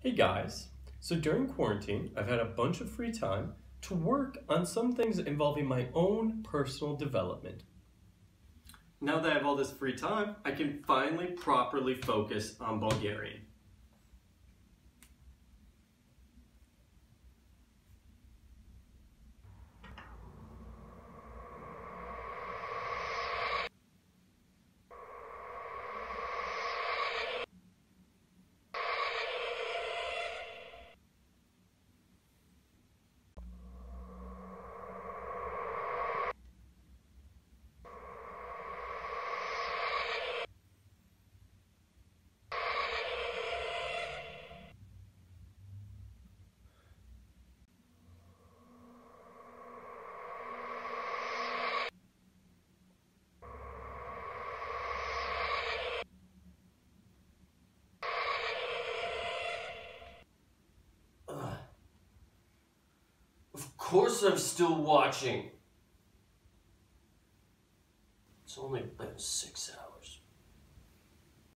Hey guys, so during quarantine, I've had a bunch of free time to work on some things involving my own personal development. Now that I have all this free time, I can finally properly focus on Bulgarian. Of course I'm still watching. It's only been 6 hours.